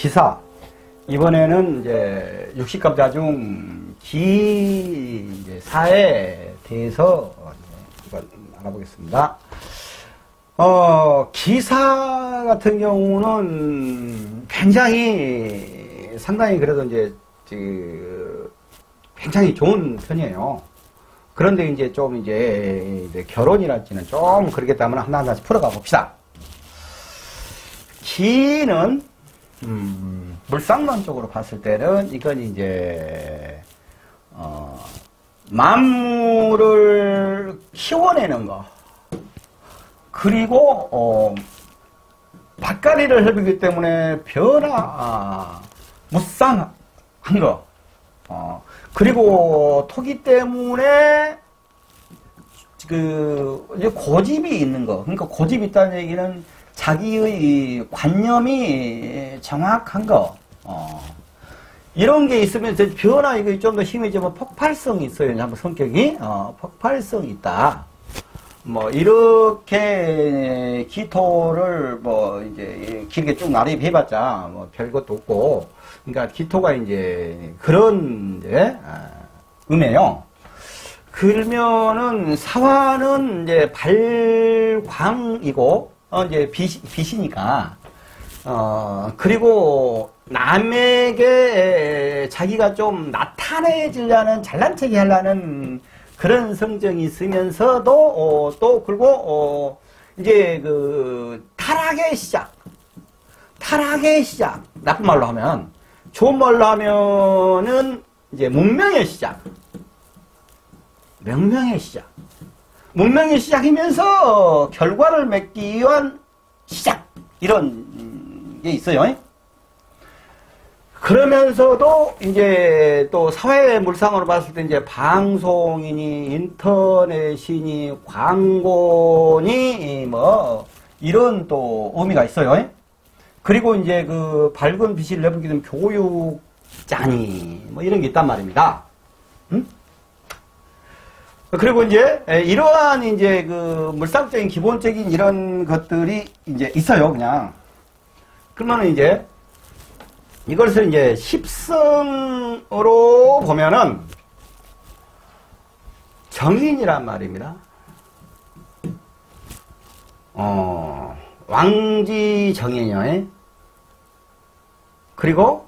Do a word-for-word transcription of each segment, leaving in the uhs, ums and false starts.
기사. 이번에는 이제 육십갑자 중 기사에 대해서 이걸 알아보겠습니다. 어, 기사 같은 경우는 굉장히 상당히 그래도 이제 그 굉장히 좋은 편이에요. 그런데 이제 좀 이제, 이제 결혼이랄지는 좀 그렇기 때문에 하나하나씩 풀어가 봅시다. 기는 음, 물상론적으로 봤을 때는 이건 이제 어, 만물을 키워내는 거, 그리고 어, 밭갈이를 해보기 때문에 변화 아, 무쌍한 거, 어, 그리고 토기 때문에 그 이제 고집이 있는 거. 그러니까 고집이 있다는 얘기는 자기의 관념이 정확한 거, 어. 이런 게 있으면 변화, 이거 좀 더 심해지면 폭발성이 있어요. 한번 성격이, 어, 폭발성이 있다. 뭐, 이렇게 기토를 뭐, 이제 길게 쭉 나름 해봤자 뭐 별것도 없고, 그러니까 기토가 이제 그런, 이제, 아, 음이에요. 그러면은 사화는 이제 발광이고, 어, 이제 빛, 빛이니까, 어, 그리고 남에게 자기가 좀 나타내지려는, 잘난 척이 하려는 그런 성정이 있으면서도, 어, 또, 그리고, 어, 이제 그, 타락의 시작. 타락의 시작. 나쁜 말로 하면. 좋은 말로 하면은, 이제 문명의 시작. 명명의 시작. 문명의 시작이면서 결과를 맺기 위한 시작, 이런 게 있어요. 그러면서도 이제 또 사회 물상으로 봤을 때 이제 방송이니 인터넷이니 광고니 뭐 이런 또 의미가 있어요. 그리고 이제 그 밝은 빛을 내보게 되면 교육자니 뭐 이런 게 있단 말입니다. 응? 그리고 이제 이러한 이제 그 물상적인 기본적인 이런 것들이 이제 있어요, 그냥. 그러면 이제 이것을 이제 십성으로 보면은 정인이란 말입니다. 어, 왕지 정인이요. 그리고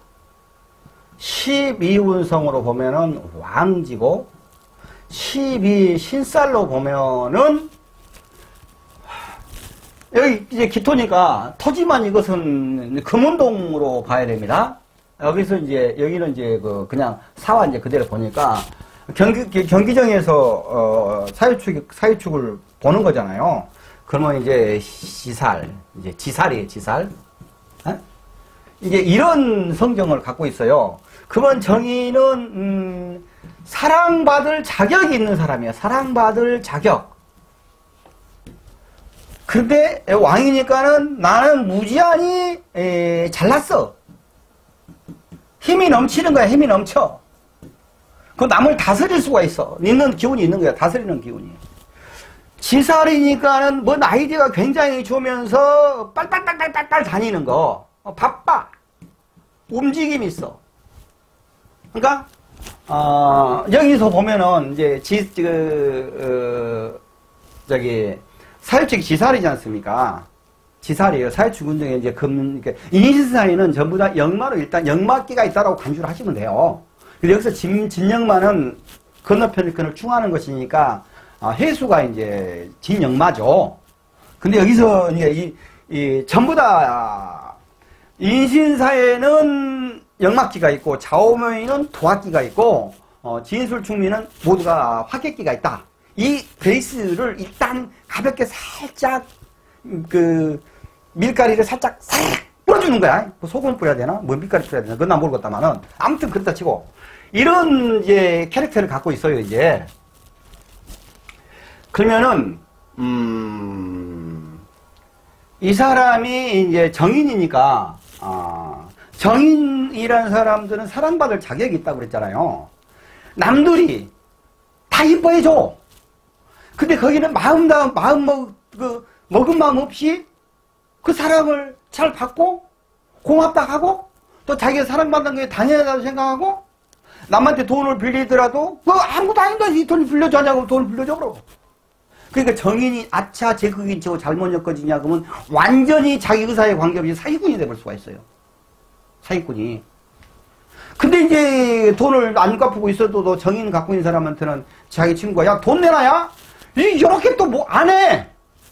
십이운성으로 보면은 왕지고, 십이 신살로 보면은 여기 이제 기토니까 토지만 이것은 금운동으로 봐야 됩니다. 여기서 이제 여기는 이제 그 그냥 사와 이제 그대로 보니까 경기 경기정에서 어 사유축 사유축을 보는 거잖아요. 그러면 이제 시살 이제 지살이에요, 지살. 에? 이제 이런 성정을 갖고 있어요. 그러면 정의는 음 사랑받을 자격이 있는 사람이야. 사랑받을 자격. 근데 왕이니까는 나는 무지한히 에, 잘났어. 힘이 넘치는 거야. 힘이 넘쳐. 그 남을 다스릴 수가 있어. 있는 기운이 있는 거야. 다스리는 기운이. 지살이니까는 뭐 나이대가 굉장히 좋으면서 빨빨빨빨빨빨 다니는 거. 어, 바빠. 움직임이 있어. 그러니까 어, 여기서 보면은, 이제, 지, 그, 어, 저기, 사유축이 지살이지 않습니까? 지살이에요. 사유축 운동에 이제 금, 인신사에는 전부 다 역마로 일단 역마기가 있다라고 간주를 하시면 돼요. 근데 여기서 진, 진역마는 건너편을 그걸 충하는 것이니까, 어, 해수가 이제 진역마죠. 근데 여기서 이제 이, 이, 전부 다, 인신사에는 역막기가 있고 좌우명에는 도학기가 있고 어, 진술충미는 모두가 화객기가 있다. 이 베이스를 일단 가볍게 살짝 그 밀가리를 살짝 싹 뿌려주는 거야. 뭐 소금 뿌려야 되나? 뭐 밀가리 뿌려야 되나? 그건 난 모르겠다만은 아무튼 그렇다 치고 이런 이제 캐릭터를 갖고 있어요. 이제 그러면은 음, 이 사람이 이제 정인이니까. 아, 정인이라는 사람들은 사랑받을 자격이 있다고 그랬잖아요. 남들이 다 이뻐해줘. 근데 거기는 마음, 다, 마음 먹, 그, 먹은 마음 없이 그 사랑을 잘 받고 고맙다 하고 또 자기가 사랑받는 게 당연하다고 생각하고 남한테 돈을 빌리더라도 뭐 아무것도 아닌데 이 돈을 빌려주냐고 돈을 빌려줘 그러고. 그러니까 정인이 아차 제 그게 저거 잘못 엮어지냐 그러면 완전히 자기 의사에 관계없이 사기꾼이 돼볼 수가 있어요. 사기꾼이. 근데 이제 돈을 안 갚고 있어도 또 정인 갖고 있는 사람한테는 자기 친구가 야 돈 내놔 야 이렇게 또 뭐 안 해.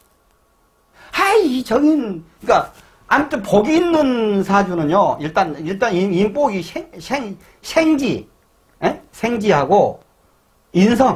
하이 이 정인 그러니까 아무튼 복이 있는 사주는요 일단 일단 인복이 생, 생, 생지 에? 생지하고 인성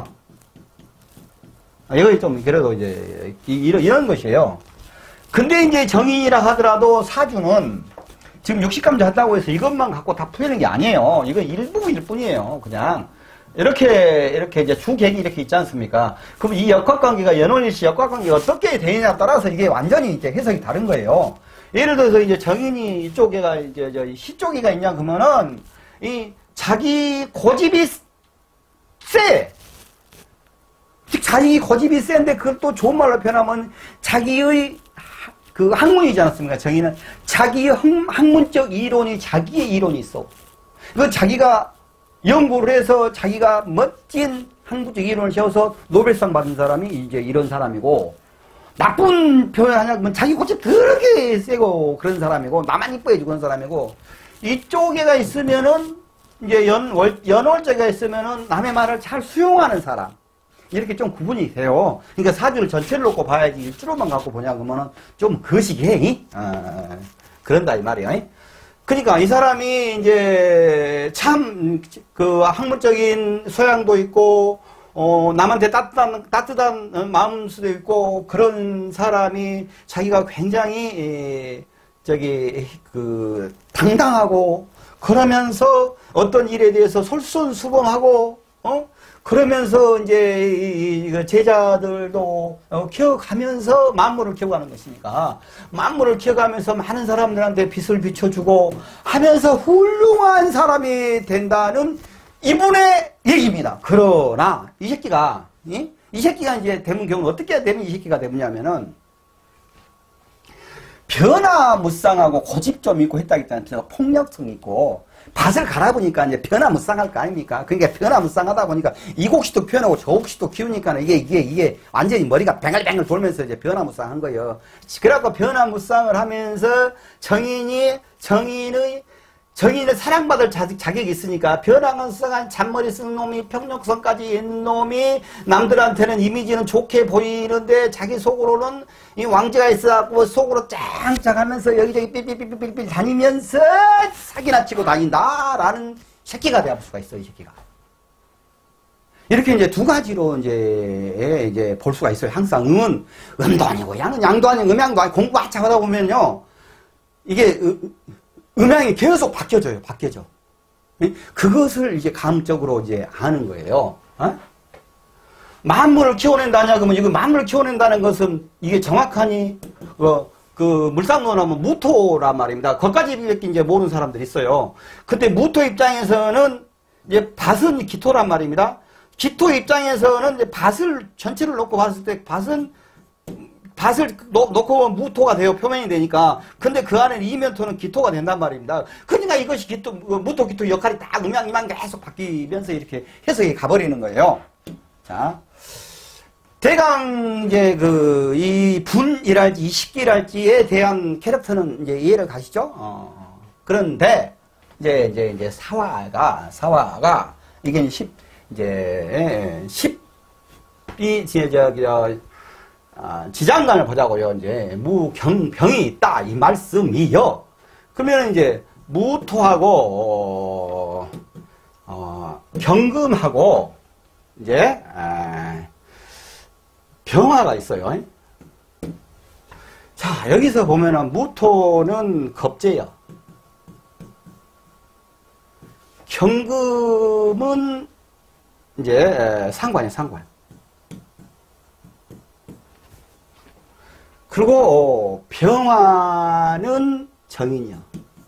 이거 좀 그래도 이제 이런 이런 것이에요. 근데 이제 정인이라 하더라도 사주는 지금 육식감지 한다고 해서 이것만 갖고 다 풀리는 게 아니에요. 이거 일부일 뿐이에요. 그냥 이렇게 이렇게 이제 주객이 이렇게 있지 않습니까? 그럼 이 역학관계가 연월일시 역학관계가 어떻게 되느냐에 따라서 이게 완전히 이제 해석이 다른 거예요. 예를 들어서 이제 정인이 이쪽에가 이제 저 시쪽이가 있냐 그러면은 이 자기 고집이 세. 즉 자기 고집이 센데 그걸 또 좋은 말로 표현하면 자기의 그 학문이지 않습니까? 정의는 자기의 학문적 이론이 자기의 이론이 있어. 그 자기가 연구를 해서 자기가 멋진 학문적 이론을 세워서 노벨상 받은 사람이 이제 이런 사람이고 나쁜 표현하냐 그러면 자기 고집 더럽게 세고 그런 사람이고 나만 이뻐해 주고 그런 사람이고 이쪽에가 있으면은 이제 연월 연월제가 있으면은 남의 말을 잘 수용하는 사람. 이렇게 좀 구분이 돼요. 그러니까 사주를 전체를 놓고 봐야지 일주로만 갖고 보냐 그러면은 좀 거시기해. 어, 그런다 이 말이에요. 그러니까 이 사람이 이제 참 그 학문적인 소양도 있고 어, 남한테 따뜻한 따뜻한 마음수도 있고 그런 사람이 자기가 굉장히 에, 저기 그 당당하고 그러면서 어떤 일에 대해서 솔선수범하고 어? 그러면서 이제 제자들도 키워가면서 만물을 키워가는 것이니까 만물을 키워가면서 많은 사람들한테 빛을 비춰주고 하면서 훌륭한 사람이 된다는 이분의 얘기입니다. 그러나 이 새끼가 이, 이 새끼가 이제 되면 경우는 어떻게 되면 이 새끼가 되느냐면은 변화무쌍하고 고집 좀 있고 했다기 때문에 폭력성 있고 밭을 갈아보니까 이제 변화무쌍할 거 아닙니까? 그러니까 변화무쌍하다 보니까 이 곡식도 피워나고 저 곡식도 키우니까 이게, 이게, 이게 완전히 머리가 뱅글뱅글 돌면서 이제 변화무쌍한 거예요. 그래갖고 변화무쌍을 하면서 정인이, 정인의, 정인을 사랑받을 자격이 있으니까 변화무쌍한 잔머리 쓴 놈이 평력성까지 있는 놈이 남들한테는 이미지는 좋게 보이는데 자기 속으로는 이 왕자가 있어갖고 속으로 짱짱 하면서 여기저기 삐삐삐삐삐삐 다니면서 사기나 치고 다닌다라는 새끼가 되어볼 수가 있어요, 이 새끼가. 이렇게 이제 두 가지로 이제, 이제 볼 수가 있어요. 항상 음은 음도 아니고 양은 양도 아니고 음양도 아니고 공부 한참 하다 보면요. 이게 음양이 계속 바뀌어져요, 바뀌어져. 그것을 이제 감적으로 이제 아는 거예요. 어? 만물을 키워낸다냐 그러면 이거 만물을 키워낸다는 것은 이게 정확하니 어, 그 물상론 하면 무토란 말입니다. 거기까지 이제 모르는 사람들이 있어요. 근데 무토 입장에서는 이제 밭은 기토란 말입니다. 기토 입장에서는 이제 밭을 전체를 놓고 봤을 때 밭은 밭을 놓, 놓고 무토가 돼요. 표면이 되니까. 근데 그 안에 이면토는 기토가 된단 말입니다. 그러니까 이것이 기토, 무토, 기토 역할이 딱 음양이만 계속 바뀌면서 이렇게 해석이 가버리는 거예요. 자. 대강, 이제, 그, 이 분이랄지, 이 식기랄지에 대한 캐릭터는 이제 이해를 가시죠? 어. 그런데, 이제, 이제, 이제, 사화가, 사화가, 이게 십, 이제, 십이, 이제, 저기, 저, 아, 지장간을 보자고요. 이제, 무경병이 있다. 이 말씀이요. 그러면 이제, 무토하고, 어, 어 경금하고, 이제, 아, 병화가 있어요. 자, 여기서 보면은 무토는 겁재요. 경금은 이제 상관이에요, 상관. 그리고 병화는 정인이요.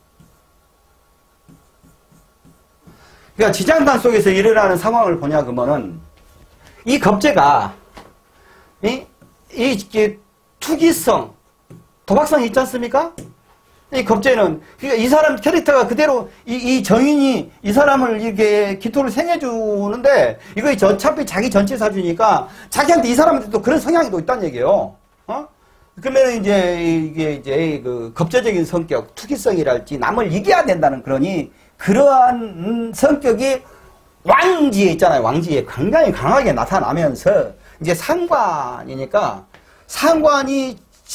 그러니까 지장간 속에서 일어나는 상황을 보냐 그러면은 이 겁재가 이, 이, 이 투기성, 도박성이 있지 않습니까? 이 겁재는, 그러니까 이 사람 캐릭터가 그대로, 이, 이 정인이 이 사람을 이렇게 기토를 생해주는데, 이거 어차피 자기 전체 사주니까, 자기한테 이 사람한테 또 그런 성향이 또 있다는 얘기예요. 어? 그러면 이제, 이게 이제 그 겁재적인 성격, 투기성이랄지, 남을 이겨야 된다는 그러니, 그러한 성격이 왕지에 있잖아요. 왕지에 굉장히 강하게 나타나면서, 이제 상관이니까, 상관이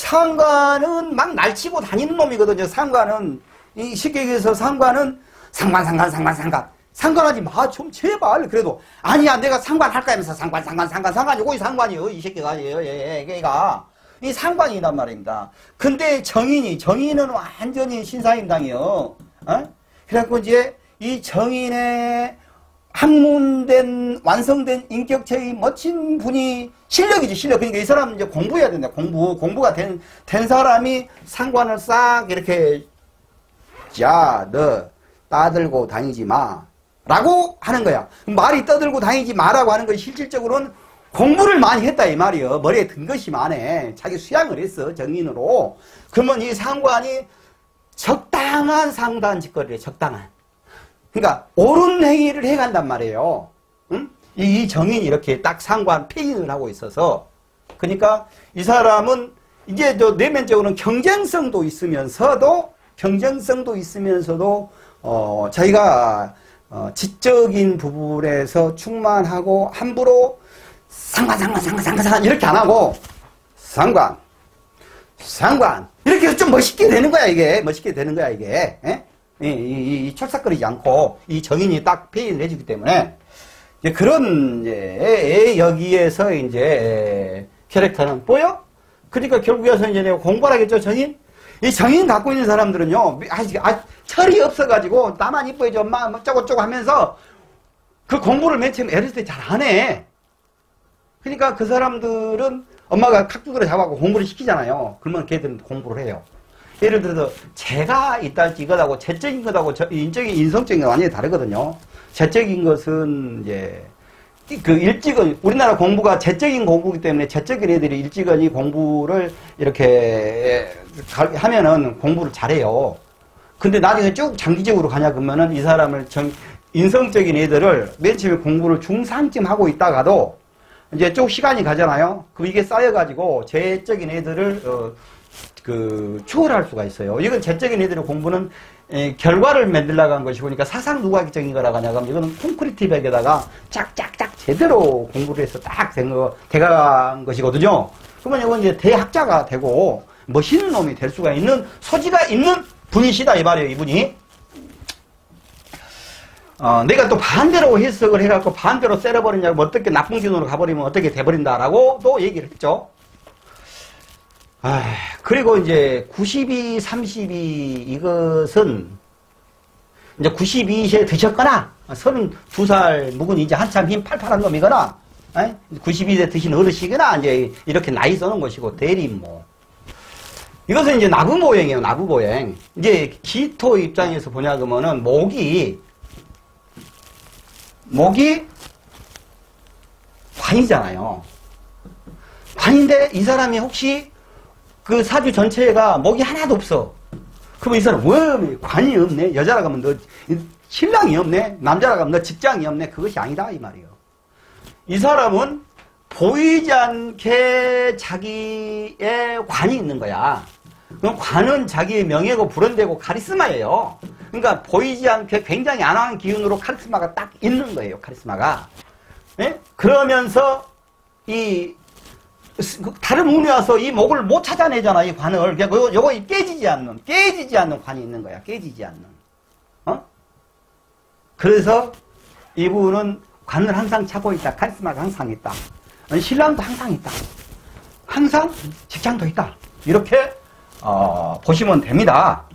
상관은 막 날치고 다니는 놈이거든요. 상관은 이 쉽게 얘기해서 상관은 상관 상관 상관 상관 상관하지 마 좀 제발. 그래도 아니야 내가 상관할까 하면서 상관 상관 상관 상관이 이 상관이요 이 새끼가 아니에요. 예, 얘가 이 상관이란 말입니다. 근데 정인이 정인은 완전히 신사임당이요. 어? 그래갖고 이제 이 정인의 학문된 완성된 인격체의 멋진 분이 실력이지 실력. 그러니까 이 사람은 이제 공부해야 된다. 공부 공부가 된, 된 사람이 상관을 싹 이렇게 자, 너 따들고 다니지 마 라고 하는 거야. 말이 떠들고 다니지 마라고 하는 것이 실질적으로는 공부를 많이 했다 이 말이요. 머리에 든 것이 많네. 자기 수양을 했어 정인으로. 그러면 이 상관이 적당한 상단 짓거리래. 적당한. 그러니까 옳은 행위를 해간단 말이에요. 응? 이 정인이 이렇게 딱 상관 폐인을 하고 있어서 그러니까 이 사람은 이제 저 내면적으로는 경쟁성도 있으면서도 경쟁성도 있으면서도 어 자기가 어 지적인 부분에서 충만하고 함부로 상관 상관 상관 상관 상관 이렇게 안 하고 상관 상관 이렇게 해서 좀 멋있게 되는 거야 이게. 멋있게 되는 거야 이게. 에? 이, 이, 이 철삭거리지 않고 이 정인이 딱 폐인을 해주기 때문에 이제 그런 이제 여기에서 이제 캐릭터는 보여? 그러니까 결국에서 이제 내가 공부를 하겠죠 정인? 이 정인 갖고 있는 사람들은요 아직 아, 철이 없어가지고 나만 이뻐해줘 엄마 어쩌고저쩌고 하면서 그 공부를 맨 처음에 어렸을 때 잘 안 해. 그러니까 그 사람들은 엄마가 칵두드를 잡아갖고 공부를 시키잖아요. 그러면 걔들은 공부를 해요. 예를 들어서 제가 있달지 이거하고 재적인 것하고 인적인 인성적인 건 완전히 다르거든요. 재적인 것은 이제 그 일찍은 우리나라 공부가 재적인 공부이기 때문에 재적인 애들이 일찍은 공부를 이렇게 하면은 공부를 잘해요. 근데 나중에 쭉 장기적으로 가냐 그러면은 이 사람을 정, 인성적인 애들을 맨 처음에 공부를 중상쯤 하고 있다가도 이제 쭉 시간이 가잖아요. 그럼 이게 쌓여가지고 재적인 애들을 어, 그 추월할 수가 있어요. 이건 재적인 애들의 공부는 에, 결과를 만들려고 한 것이고, 그러니까 사상 누각적인 거라고 하냐고 하면 이거는 콘크리트 벽에다가 짝짝짝 제대로 공부를 해서 딱 된 거, 돼간 것이거든요. 그러면 이건 이제 대학자가 되고 멋있는 놈이 될 수가 있는 소지가 있는 분이시다 이 말이에요, 이분이. 어, 내가 또 반대로 해석을 해갖고 반대로 썰어버리냐고, 뭐 어떻게 나쁜 기운으로 가버리면 어떻게 돼버린다라고 또 얘기를 했죠. 아, 그리고 이제 구십이, 삼십이 이것은 이제 구십이 세 드셨거나 서른두 살 묵은 이제 한참 힘 팔팔한 놈이거나 에? 구십이 세 드신 어르시거나 이제 이렇게 나이 써는 것이고 대림 뭐. 이것은 이제 나부보행이에요, 나부보행. 이제 기토 입장에서 보냐 그러면은 목이 목이 관이잖아요. 관인데 이 사람이 혹시 그 사주 전체가 목이 하나도 없어. 그러면 이 사람 왜 관이 없네? 여자라고 하면 너 신랑이 없네? 남자라고 하면 너 직장이 없네? 그것이 아니다 이 말이에요. 이 사람은 보이지 않게 자기의 관이 있는 거야. 그럼 관은 자기의 명예고 불언되고 카리스마예요. 그러니까 보이지 않게 굉장히 안하는 기운으로 카리스마가 딱 있는 거예요. 카리스마가. 예? 그러면서 이 다른 운이 와서 이 목을 못 찾아내잖아, 이 관을. 요거, 요거 깨지지 않는, 깨지지 않는 관이 있는 거야. 깨지지 않는. 어? 그래서 이분은 관을 항상 차고 있다. 카리스마가 항상 있다. 신랑도 항상 있다. 항상 직장도 있다. 이렇게, 어, 보시면 됩니다.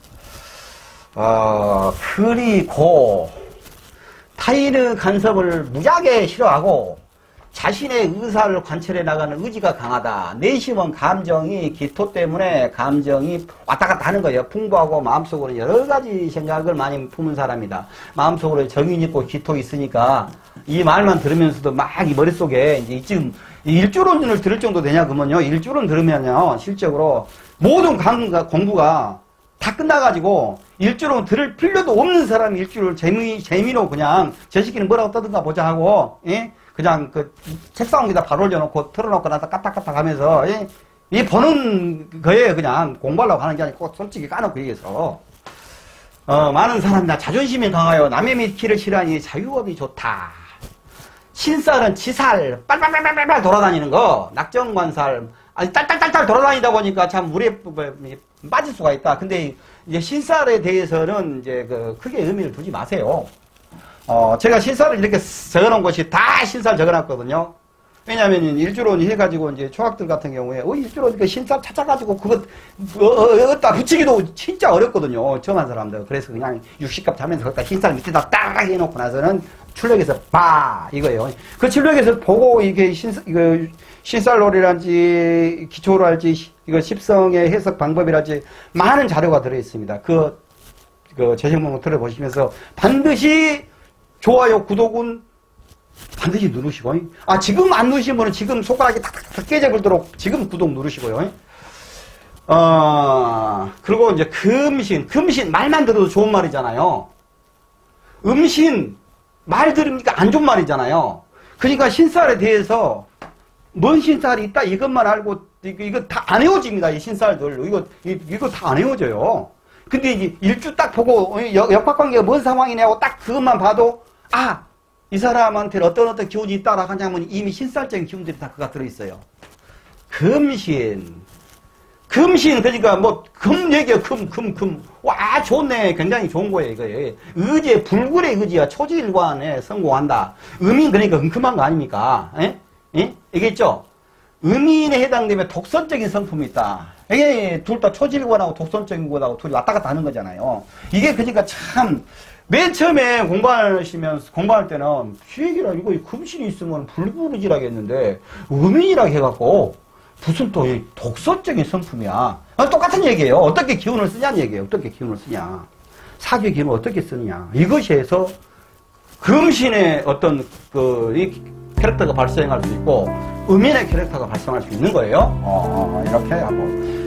어, 그리고, 타인의 간섭을 무지하게 싫어하고, 자신의 의사를 관철해 나가는 의지가 강하다. 내심은 감정이 기토 때문에 감정이 왔다 갔다 하는 거예요. 풍부하고 마음속으로 여러 가지 생각을 많이 품은 사람이다. 마음속으로 정인 있고 기토 있으니까 이 말만 들으면서도 막 이 머릿속에 이제 지금 일주론을 들을 정도 되냐 그러면요. 일주론 들으면요. 실적으로 모든 강과 공부가 다 끝나가지고 일주로 들을 필요도 없는 사람이 일주를 재미, 재미로 그냥 저 새끼는 뭐라고 떠든가 보자 하고, 예? 그냥 그 책상 위에다 바로 올려놓고 틀어놓고 나서 까딱까딱 하면서, 예? 이 보는 거에 그냥 공부하려고 하는 게 아니고 솔직히 까놓고 얘기해서, 어, 많은 사람들 자존심이 강하여 남의 믿기를 싫어하니 자유업이 좋다. 신살은 치살, 빨빨빨빨빨 돌아다니는 거, 낙정관살, 아니, 딸딸딸딸 돌아다니다 보니까 참 물에 빠질 수가 있다. 근데 이제 신살에 대해서는 이제 그 크게 의미를 두지 마세요. 어, 제가 신살을 이렇게 적어놓은 것이 다 신살 적어놨거든요. 왜냐하면 일주론 해가지고 이제 초학들 같은 경우에 어, 일주론 그 신살 찾아가지고 그거 어, 어, 어디다 붙이기도 진짜 어렵거든요. 정한 사람들. 그래서 그냥 육십갑 잡면서 거기다 신살 밑에다 딱 해놓고 나서는 출력해서 봐 이거예요. 그 출력해서 보고 이게 신 이거 신살놀이란지 기초랄지 이거 십성의 해석 방법이랄지 많은 자료가 들어 있습니다. 그 그 재생목록 들어보시면서 반드시 좋아요 구독은 반드시 누르시고, 아, 지금 안 누르신 분은 지금 손가락이 탁탁탁 깨져버리도록 지금 구독 누르시고요. 어, 그리고 이제 금신, 금신, 말만 들어도 좋은 말이잖아요. 음신, 말 들으니까 안 좋은 말이잖아요. 그러니까 신살에 대해서 뭔 신살이 있다 이것만 알고, 이거, 이거 다 안 헤어집니다. 이 신살들. 이거, 이거 다 안 헤어져요. 근데 이제 일주 딱 보고, 역학관계가 뭔 상황이냐고 딱 그것만 봐도, 아, 이 사람한테 어떤 어떤 기운이 있다라고 하냐면 이미 신살적인 기운들이 다 그가 들어있어요. 금신. 금신, 그러니까 뭐, 금 얘기야, 금, 금, 금. 와, 좋네. 굉장히 좋은 거예요, 이거예요. 의지의, 불굴의 의지가 초지일관에 성공한다. 음인, 그러니까 은큼한 거 아닙니까? 예? 예? 이겠죠? 음인에 해당되면 독선적인 성품이 있다. 이게 둘 다 초지일관하고 독선적인 거하고 둘이 왔다 갔다 하는 거잖아요. 이게 그러니까 참, 맨 처음에 공부하시면서, 공부할 때는, 기획이라, 이거 금신이 있으면 불구르지라겠는데, 음인이라 해갖고, 무슨 또 독서적인 성품이야. 똑같은 얘기예요. 어떻게 기운을 쓰냐는 얘기예요. 어떻게 기운을 쓰냐. 사주의 기운을 어떻게 쓰느냐. 이것이 해서, 금신의 어떤, 그, 이 캐릭터가 발생할 수 있고, 음인의 캐릭터가 발생할 수 있는 거예요. 어, 이렇게 하고.